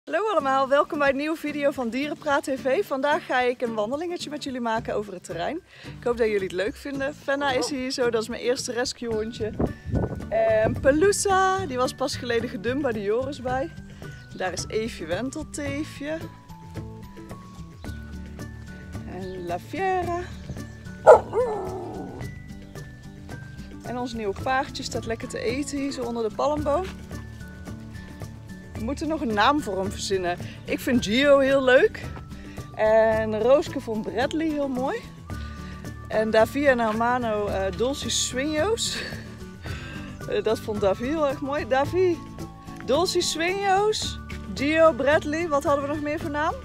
Hallo allemaal, welkom bij een nieuwe video van Dierenpraat TV. Vandaag ga ik een wandelingetje met jullie maken over het terrein. Ik hoop dat jullie het leuk vinden. Fenna is hier zo, dat is mijn eerste rescuehondje. En Pelusa, die was pas geleden gedumpt bij de Joris bij. Daar is Eefje Wentelteefje. En La Fiera. En ons nieuwe paardje staat lekker te eten hier zo onder de palmboom. We moeten nog een naam voor hem verzinnen. Ik vind Gio heel leuk. En Rooske vond Bradley heel mooi. En Davy en Hermano Dulce Sueños. Dat vond Davy heel erg mooi. Davy, Dulce Sueños, Gio, Bradley. Wat hadden we nog meer voor naam?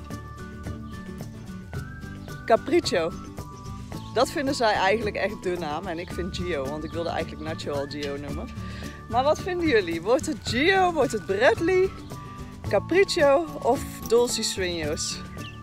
Capriccio. Dat vinden zij eigenlijk echt de naam. En ik vind Gio, want ik wilde eigenlijk Nacho al Gio noemen. Maar wat vinden jullie? Wordt het Gio, wordt het Bradley, Capriccio of Dulce Sueños?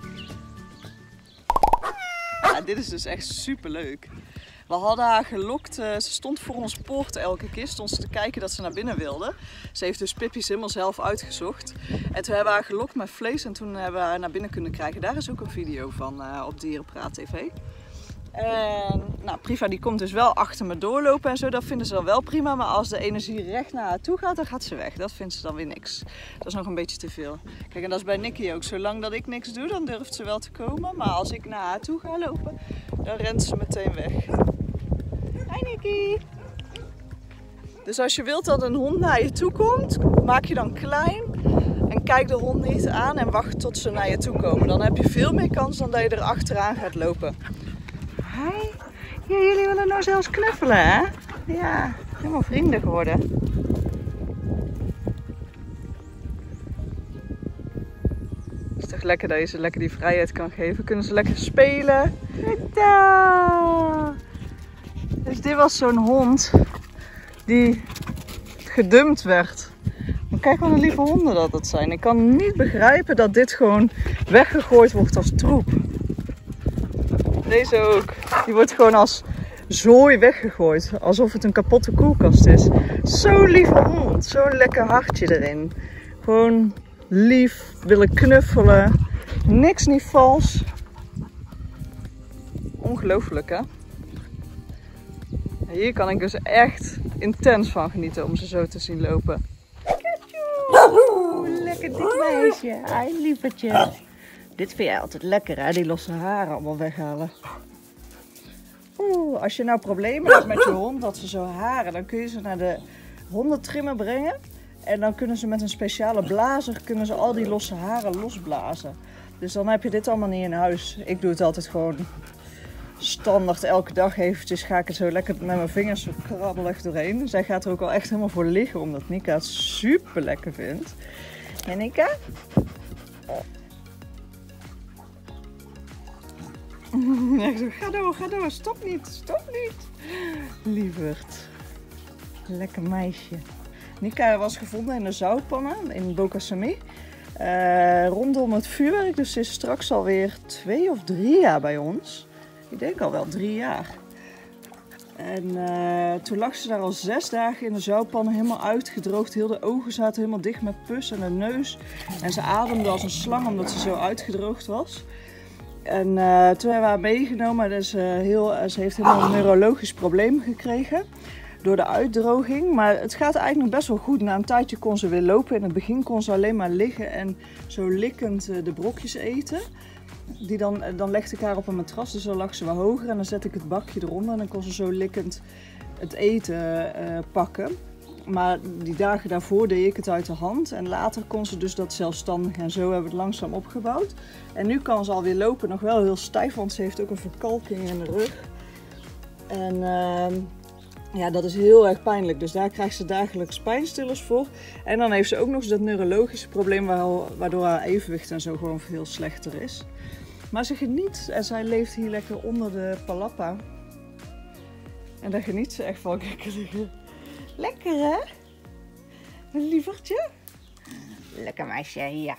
Ja, dit is dus echt super leuk. We hadden haar gelokt, ze stond voor ons poort elke keer, stond ze te kijken dat ze naar binnen wilde. Ze heeft dus Pippi's helemaal zelf uitgezocht. En toen hebben we haar gelokt met vlees en toen hebben we haar naar binnen kunnen krijgen. Daar is ook een video van op Dierenpraat TV. En nou, Priva die komt dus wel achter me doorlopen en zo, dat vinden ze dan wel prima. Maar als de energie recht naar haar toe gaat, dan gaat ze weg. Dat vindt ze dan weer niks. Dat is nog een beetje te veel. Kijk, en dat is bij Nicky ook. Zolang dat ik niks doe, dan durft ze wel te komen. Maar als ik naar haar toe ga lopen, dan rent ze meteen weg. Hi Nicky! Dus als je wilt dat een hond naar je toe komt, maak je dan klein. En kijk de hond niet aan en wacht tot ze naar je toe komen. Dan heb je veel meer kans dan dat je er achteraan gaat lopen. Hi. Ja, jullie willen nou zelfs knuffelen, hè? Ja, helemaal vrienden geworden. Het is toch lekker dat je ze lekker die vrijheid kan geven. Kunnen ze lekker spelen. Dus dit was zo'n hond die gedumpt werd. Maar kijk wat een lieve honden dat zijn. Ik kan niet begrijpen dat dit gewoon weggegooid wordt als troep. Deze ook. Die wordt gewoon als zooi weggegooid. Alsof het een kapotte koelkast is. Zo'n lieve hond. Zo'n lekker hartje erin. Gewoon lief. Willen knuffelen. Niks niet vals. Ongelooflijk, hè? Hier kan ik dus echt intens van genieten om ze zo te zien lopen. Lekker dik meisje. Ai, lievertje. Dit vind jij altijd lekker, hè? Die losse haren allemaal weghalen. Oeh, als je nou problemen hebt met je hond, dat ze zo haren, dan kun je ze naar de hondentrimmer brengen. En dan kunnen ze met een speciale blazer al die losse haren losblazen. Dus dan heb je dit allemaal niet in huis. Ik doe het altijd gewoon standaard elke dag eventjes. Ga ik er zo lekker met mijn vingers zo krabbelig doorheen. Zij gaat er ook al echt helemaal voor liggen, omdat Nika het super lekker vindt. En Nika? Ga door, stop niet. Lieverd. Lekker meisje. Nika was gevonden in de zoutpannen in Bocasami. Rondom het vuurwerk, dus ze is straks alweer 2 of 3 jaar bij ons. Ik denk al wel 3 jaar. En toen lag ze daar al 6 dagen in de zoutpannen, helemaal uitgedroogd. Heel de ogen zaten helemaal dicht met pus en de neus. En ze ademde als een slang omdat ze zo uitgedroogd was. En toen hebben we haar meegenomen, dus, ze heeft helemaal een neurologisch probleem gekregen door de uitdroging. Maar het gaat eigenlijk nog best wel goed. Na een tijdje kon ze weer lopen. In het begin kon ze alleen maar liggen en zo likkend de brokjes eten. Dan legde ik haar op een matras, dus dan lag ze wat hoger en dan zette ik het bakje eronder. En dan kon ze zo likkend het eten pakken. Maar die dagen daarvoor deed ik het uit de hand en later kon ze dus dat zelfstandig en zo hebben we het langzaam opgebouwd. En nu kan ze alweer lopen, nog wel heel stijf, want ze heeft ook een verkalking in de rug. En ja, dat is heel erg pijnlijk, dus daar krijgt ze dagelijks pijnstillers voor. En dan heeft ze ook nog eens dat neurologische probleem waardoor haar evenwicht en zo gewoon veel slechter is. Maar ze geniet en zij leeft hier lekker onder de palapa. En daar geniet ze echt van. Lekker, hè? Een lievertje? Lekker meisje, ja.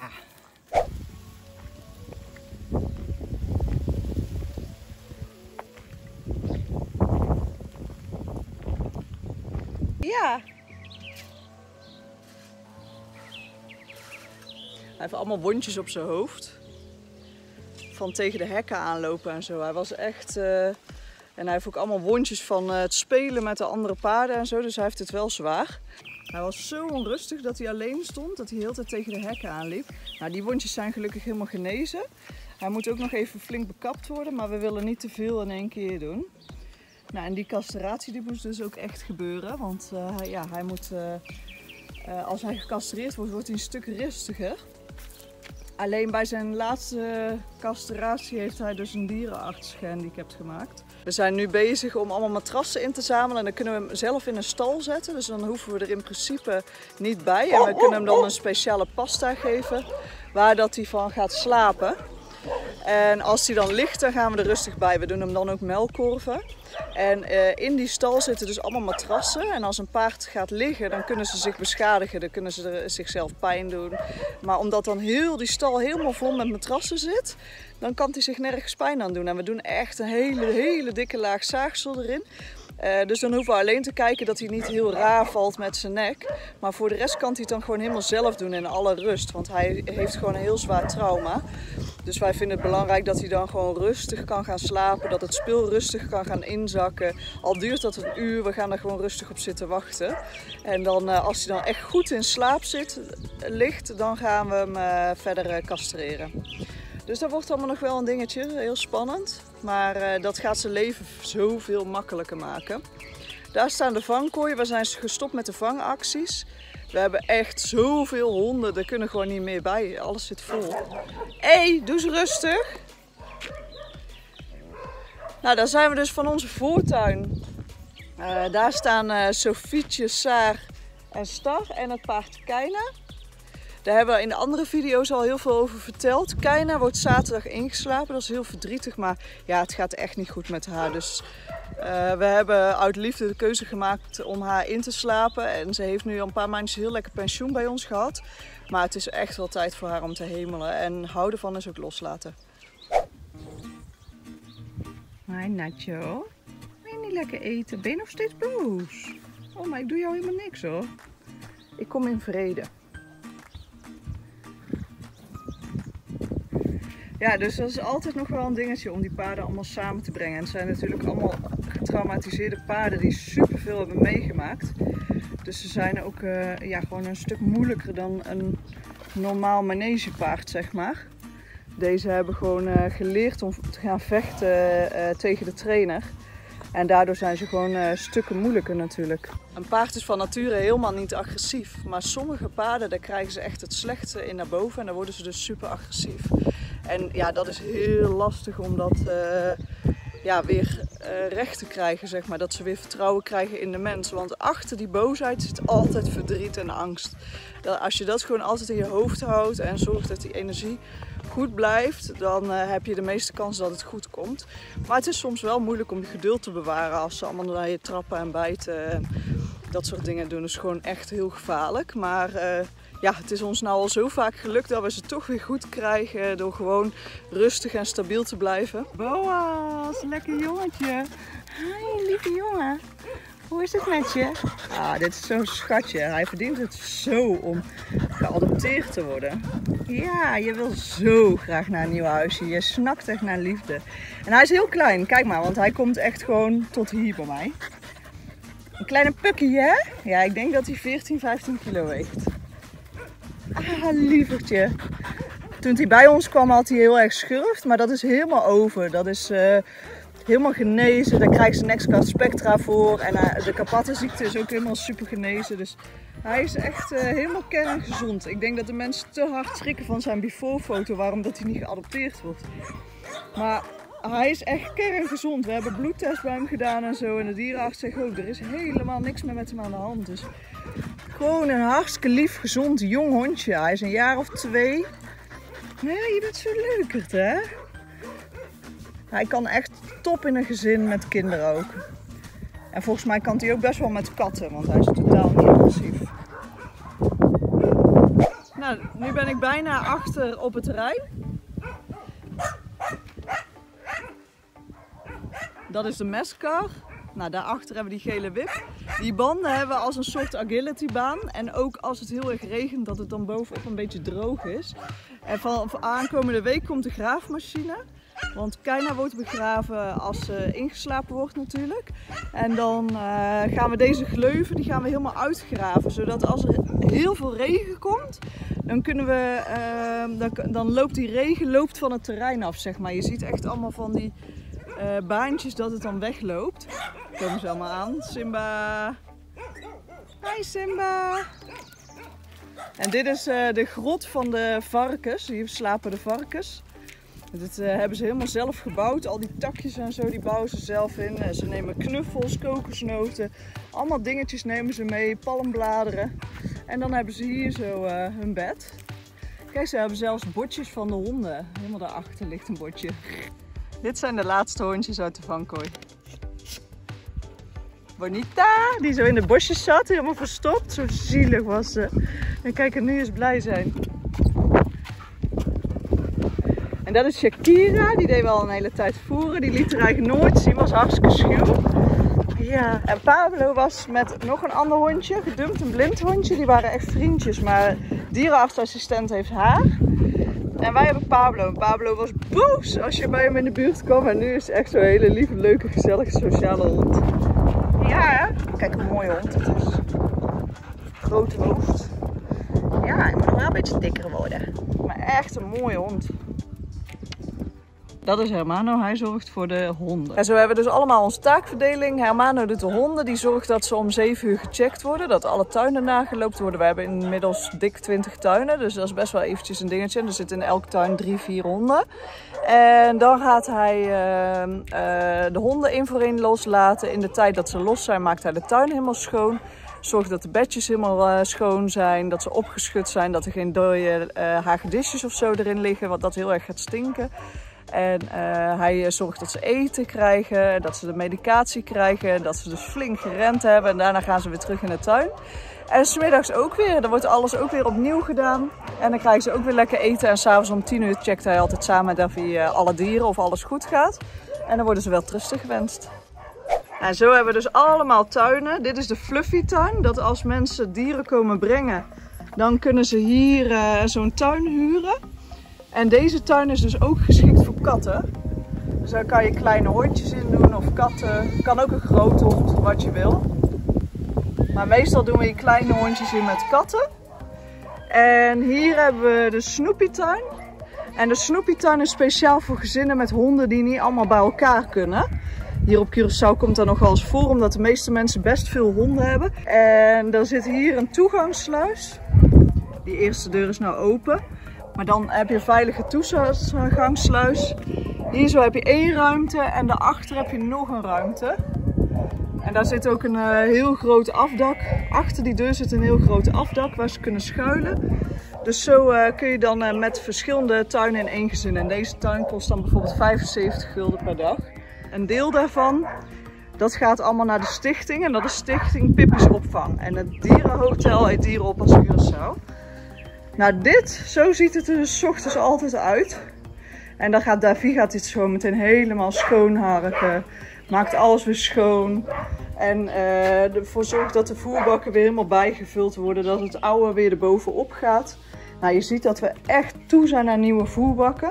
Ja. heeft allemaal wondjes op zijn hoofd. Van tegen de hekken aanlopen en zo. Hij was echt... En hij heeft ook allemaal wondjes van het spelen met de andere paarden en zo. Dus hij heeft het wel zwaar. Hij was zo onrustig dat hij alleen stond. Dat hij de hele tijd tegen de hekken aanliep. Nou, die wondjes zijn gelukkig helemaal genezen. Hij moet ook nog even flink bekapt worden. Maar we willen niet te veel in één keer doen. Nou, en die castratie die moest dus ook echt gebeuren. Want ja, hij moet... als hij gecastreerd wordt, wordt hij een stuk rustiger. Alleen bij zijn laatste castratie heeft hij dus een dierenarts gehandicapt gemaakt. We zijn nu bezig om allemaal matrassen in te zamelen en dan kunnen we hem zelf in een stal zetten. Dus dan hoeven we er in principe niet bij. En we kunnen hem dan een speciale pasta geven waar dat hij van gaat slapen. En als hij dan ligt, dan gaan we er rustig bij. We doen hem dan ook melkkorven. En in die stal zitten dus allemaal matrassen. En als een paard gaat liggen, dan kunnen ze zich beschadigen. Dan kunnen ze zichzelf pijn doen. Maar omdat dan heel die stal helemaal vol met matrassen zit, dan kan hij zich nergens pijn aan doen. En we doen echt een hele dikke laag zaagsel erin. Dus dan hoeven we alleen te kijken dat hij niet heel raar valt met zijn nek. Maar voor de rest kan hij het dan gewoon helemaal zelf doen in alle rust. Want hij heeft gewoon een heel zwaar trauma. Dus wij vinden het belangrijk dat hij dan gewoon rustig kan gaan slapen. Dat het spul rustig kan gaan inzakken. Al duurt dat een uur, we gaan er gewoon rustig op zitten wachten. En dan, als hij dan echt goed in slaap ligt, dan gaan we hem verder castreren. Dus dat wordt allemaal nog wel een dingetje, heel spannend. Maar dat gaat zijn leven zoveel makkelijker maken. Daar staan de vangkooien, we zijn gestopt met de vangacties. We hebben echt zoveel honden, er kunnen gewoon niet meer bij. Alles zit vol. Hé, doe eens rustig. Nou, daar zijn we dus van onze voortuin. Daar staan Sofietje, Saar en Star en het paard Keina. Daar hebben we in de andere video's al heel veel over verteld. Keina wordt zaterdag ingeslapen, dat is heel verdrietig, maar ja, het gaat echt niet goed met haar. Dus we hebben uit liefde de keuze gemaakt om haar in te slapen. En ze heeft nu al een paar maandjes heel lekker pensioen bij ons gehad. Maar het is echt wel tijd voor haar om te hemelen. En houden van is ook loslaten. Hi Nacho. Wil je niet lekker eten? Ben je nog steeds boos? Oh, maar ik doe jou helemaal niks hoor. Ik kom in vrede. Ja, dus dat is altijd nog wel een dingetje om die paarden allemaal samen te brengen. En het zijn natuurlijk allemaal getraumatiseerde paarden die superveel hebben meegemaakt. Dus ze zijn ook ja, gewoon een stuk moeilijker dan een normaal manegepaard, zeg maar. Deze hebben gewoon geleerd om te gaan vechten tegen de trainer. En daardoor zijn ze gewoon stukken moeilijker natuurlijk. Een paard is van nature helemaal niet agressief. Maar sommige paarden, daar krijgen ze echt het slechte in naar boven. En dan worden ze dus super agressief. En ja, dat is heel lastig om dat ja, weer recht te krijgen, zeg maar. Dat ze weer vertrouwen krijgen in de mens. Want achter die boosheid zit altijd verdriet en angst. Als je dat gewoon altijd in je hoofd houdt en zorgt dat die energie goed blijft, dan heb je de meeste kans dat het goed komt. Maar het is soms wel moeilijk om je geduld te bewaren als ze allemaal naar je trappen en bijten en dat soort dingen doen. Dat is gewoon echt heel gevaarlijk. Maar ja, het is ons nou al zo vaak gelukt dat we ze toch weer goed krijgen door gewoon rustig en stabiel te blijven. Boas, lekker jongetje. Hi, lieve jongen. Hoe is het met je? Ah, dit is zo'n schatje. Hij verdient het zo om geadopteerd te worden. Ja, je wil zo graag naar een nieuw huisje. Je snakt echt naar liefde. En hij is heel klein. Kijk maar, want hij komt echt gewoon tot hier bij mij. Een kleine pukkie, hè? Ja, ik denk dat hij 14, 15 kilo weegt. Ah, lievertje. Toen hij bij ons kwam had hij heel erg schurft, maar dat is helemaal over. Dat is helemaal genezen. Daar krijgen ze Nexgard Spectra voor. En de Kapattenziekte is ook helemaal super genezen. Dus hij is echt helemaal kerngezond. Ik denk dat de mensen te hard schrikken van zijn before-foto, waarom dat hij niet geadopteerd wordt. Maar hij is echt kerngezond. We hebben bloedtest bij hem gedaan en zo. En de dierenarts zegt ook, er is helemaal niks meer met hem aan de hand. Dus gewoon een hartstikke lief, gezond, jong hondje. Hij is een jaar of 2. Nee, je bent zo leukerd, hè? Hij kan echt top in een gezin met kinderen ook. En volgens mij kan hij ook best wel met katten, want hij is totaal niet agressief. Nou, nu ben ik bijna achter op het terrein. Dat is de meskar. Nou, daarachter hebben we die gele wip. Die banden hebben we als een soort agilitybaan. En ook als het heel erg regent, dat het dan bovenop een beetje droog is. En van aankomende week komt de graafmachine. Want Keina wordt begraven als ze ingeslapen wordt natuurlijk. En dan gaan we deze gleuven die gaan we helemaal uitgraven. Zodat als er heel veel regen komt, dan kunnen we, dan loopt die regen van het terrein af, zeg maar. Je ziet echt allemaal van die baantjes dat het dan wegloopt. Komen ze allemaal aan. Simba. Hi Simba. En dit is de grot van de varkens. Hier slapen de varkens. Dit hebben ze helemaal zelf gebouwd. Al die takjes en zo, die bouwen ze zelf in. Ze nemen knuffels, kokosnoten. Allemaal dingetjes nemen ze mee. Palmbladeren. En dan hebben ze hier zo hun bed. Kijk, ze hebben zelfs botjes van de honden. Helemaal daarachter ligt een botje. Dit zijn de laatste hondjes uit de vangkooi. Bonita, die zo in de bosjes zat, helemaal verstopt. Zo zielig was ze. En kijk, en nu eens blij zijn. En dat is Shakira, die deed wel een hele tijd voeren. Die liet er eigenlijk nooit zien, was hartstikke schuw. Ja, en Pablo was met nog een ander hondje, gedumpt, een blind hondje. Die waren echt vriendjes, maar dierenartsassistent heeft haar. En wij hebben Pablo. En Pablo was boos als je bij hem in de buurt kwam. En nu is het echt zo'n hele lieve, leuke, gezellige, sociale hond. Ja, hè? Kijk, een mooie hond het is. Groot hoofd. Ja, hij moet nog wel een beetje dikker worden. Maar echt een mooie hond. Dat is Hermano, hij zorgt voor de honden. En zo hebben we dus allemaal onze taakverdeling. Hermano doet de honden, die zorgt dat ze om 7 uur gecheckt worden. Dat alle tuinen nageloopt worden. We hebben inmiddels dik 20 tuinen, dus dat is best wel eventjes een dingetje. Er zitten in elke tuin 3-4 honden. En dan gaat hij de honden één voor één loslaten. In de tijd dat ze los zijn maakt hij de tuin helemaal schoon. Zorgt dat de bedjes helemaal schoon zijn, dat ze opgeschud zijn, dat er geen dode hagedisjes of zo erin liggen, want dat heel erg gaat stinken. En hij zorgt dat ze eten krijgen, dat ze de medicatie krijgen, dat ze dus flink gerend hebben. En daarna gaan ze weer terug in de tuin. En 's middags ook weer, dan wordt alles ook weer opnieuw gedaan. En dan krijgen ze ook weer lekker eten. En s'avonds om 10 uur checkt hij altijd samen met Davy alle dieren of alles goed gaat. En dan worden ze wel rustig gewenst. En zo hebben we dus allemaal tuinen. Dit is de Fluffy tuin, dat als mensen dieren komen brengen, dan kunnen ze hier zo'n tuin huren. En deze tuin is dus ook geschikt voor katten. Dus daar kan je kleine hondjes in doen of katten. Kan ook een grote hond, wat je wil. Maar meestal doen we hier kleine hondjes in met katten. En hier hebben we de Snoopy tuin. En de Snoopy tuin is speciaal voor gezinnen met honden die niet allemaal bij elkaar kunnen. Hier op Curaçao komt dat nogal eens voor, omdat de meeste mensen best veel honden hebben. En er zit hier een toegangssluis. Die eerste deur is nou open. Maar dan heb je een veilige toegangssluis. Hier zo heb je 1 ruimte en daarachter heb je nog een ruimte. En daar zit ook een heel groot afdak. Achter die deur zit een heel groot afdak waar ze kunnen schuilen. Dus zo kun je dan met verschillende tuinen in één gezin. En deze tuin kost dan bijvoorbeeld 75 gulden per dag. Een deel daarvan, dat gaat allemaal naar de stichting. En dat is Stichting Pippi's Opvang. En het dierenhotel heet Dierenoppas Curaçao. Nou zo ziet het er dus 's ochtends altijd uit. En dan gaat Davy dit zo meteen helemaal schoonharken. Maakt alles weer schoon. En ervoor zorgt dat de voerbakken weer helemaal bijgevuld worden. Dat het oude weer erbovenop gaat. Nou, je ziet dat we echt toe zijn naar nieuwe voerbakken.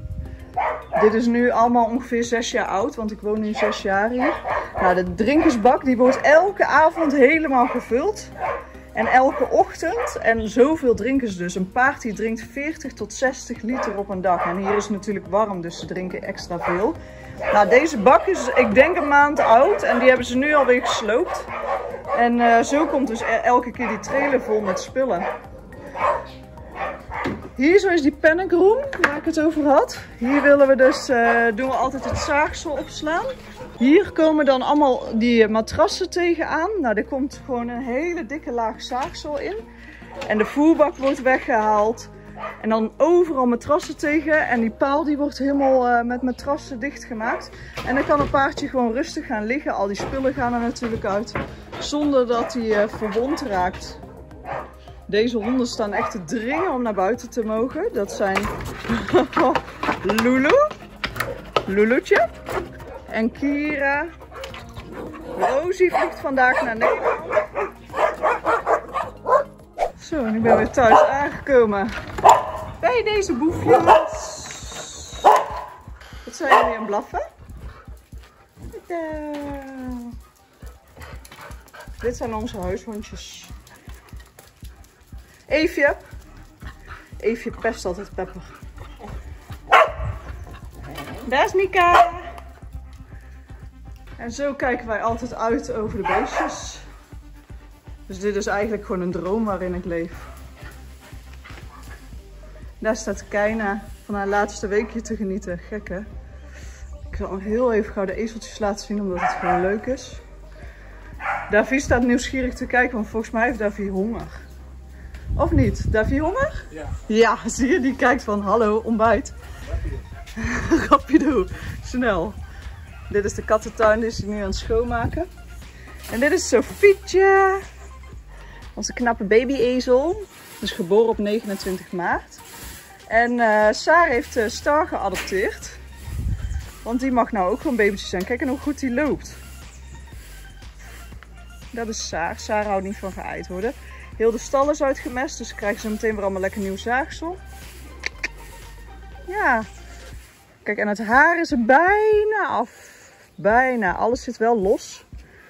Dit is nu allemaal ongeveer 6 jaar oud, want ik woon nu 6 jaar hier. Nou, de drinkersbak die wordt elke avond helemaal gevuld. En elke ochtend, en zoveel drinken ze dus. Een paard die drinkt 40 tot 60 liter op een dag. En hier is het natuurlijk warm, dus ze drinken extra veel. Nou, deze bak is, ik denk, een maand oud. En die hebben ze nu alweer gesloopt. En zo komt dus elke keer die trailer vol met spullen. Hier zo is die panic room, waar ik het over had. Hier willen we dus, doen we altijd het zaagsel opslaan. Hier komen dan allemaal die matrassen tegenaan. Nou, er komt gewoon een hele dikke laag zaagsel in. En de voerbak wordt weggehaald. En dan overal matrassen tegen. En die paal die wordt helemaal met matrassen dichtgemaakt. En dan kan een paardje gewoon rustig gaan liggen. Al die spullen gaan er natuurlijk uit. Zonder dat hij verwond raakt. Deze honden staan echt te dringen om naar buiten te mogen. Dat zijn Lulu'tje en Kira Rosie vliegt vandaag naar Nederland. Zo, nu ben ik weer thuis aangekomen bij deze boefjes. Wat zijn jullie aan het blaffen? Dit zijn onze huishondjes. Eefje. Eefje pest altijd Pepper. Daar is Mika. En zo kijken wij altijd uit over de beestjes. Dus dit is eigenlijk gewoon een droom waarin ik leef. Daar staat Keina van haar laatste weekje te genieten. Gek hè? Ik zal nog heel even gauw de ezeltjes laten zien omdat het gewoon leuk is. Davy staat nieuwsgierig te kijken, want volgens mij heeft Davy honger. Of niet? Davy honger? Ja. Ja, zie je? Die kijkt van hallo, ontbijt. Grapje doe. Snel. Dit is de kattentuin, die is nu aan het schoonmaken. En dit is Sofietje. Onze knappe baby-ezel. Dus geboren op 29 maart. En Sarah heeft Star geadopteerd. Want die mag nou ook gewoon babytje zijn. Kijk en hoe goed die loopt. Dat is Sarah. Sarah houdt niet van geëid worden. Heel de stal is uitgemest. Dus krijgen ze meteen weer allemaal lekker nieuw zaagsel. Ja. Kijk, en het haar is er bijna af. Bijna. Alles zit wel los.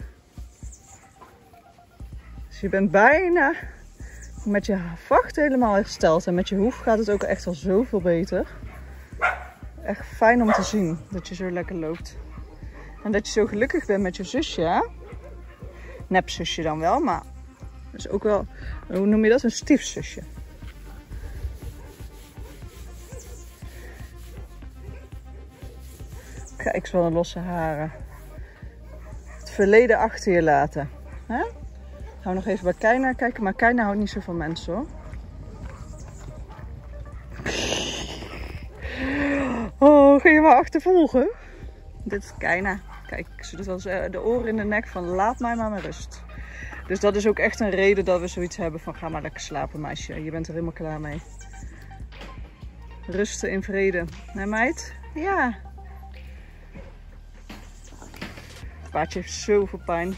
Dus je bent bijna met je vacht helemaal hersteld. En met je hoef gaat het ook echt al zoveel beter. Echt fijn om te zien dat je zo lekker loopt. En dat je zo gelukkig bent met je zusje. Hè? Nepzusje dan wel, maar dat is ook wel, hoe noem je dat? Een stiefzusje. Kijk eens wat een losse haren. Het verleden achter je laten. Hè? Gaan we nog even bij Keina kijken, maar Keina houdt niet zo van mensen hoor. Oh, ga je maar achtervolgen? Dit is Keina. Kijk, ze doet wel de oren in de nek van laat mij maar met rust. Dus dat is ook echt een reden dat we zoiets hebben van ga maar lekker slapen meisje. Je bent er helemaal klaar mee. Rusten in vrede. Nee meid? Ja. Het paardje heeft zoveel pijn.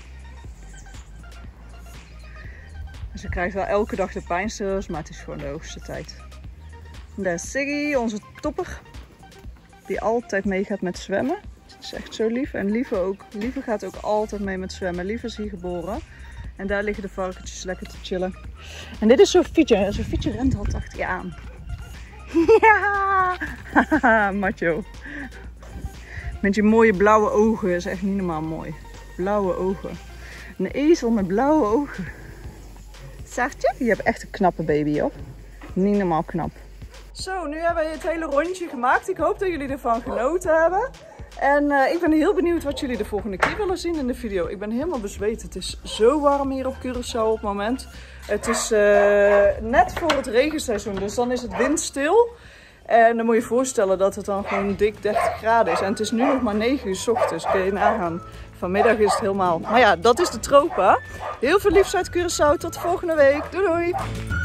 Ze krijgt wel elke dag de pijnstillers, maar het is gewoon de hoogste tijd. En daar is Siggy, onze topper. Die altijd meegaat met zwemmen. Dat is echt zo lief. En Lieve ook. Lieve gaat ook altijd mee met zwemmen. Lieve is hier geboren. En daar liggen de varkentjes lekker te chillen. En dit is Sofietje. Sofietje rent altijd achter je aan. Ja! Haha, macho. Met je mooie blauwe ogen. Is echt niet normaal mooi. Blauwe ogen. Een ezel met blauwe ogen. Zachtje? Je hebt echt een knappe baby, hoor. Niet normaal knap. Zo, nu hebben we het hele rondje gemaakt. Ik hoop dat jullie ervan genoten hebben. En ik ben heel benieuwd wat jullie de volgende keer willen zien in de video. Ik ben helemaal bezweet. Het is zo warm hier op Curaçao op het moment. Het is net voor het regenseizoen, dus dan is het windstil. En dan moet je je voorstellen dat het dan gewoon dik 30 graden is. En het is nu nog maar 9 uur 's ochtends. Kun je nagaan. Vanmiddag is het helemaal. Maar ja, dat is de tropen. Heel veel liefs uit Curaçao. Tot volgende week. Doei doei!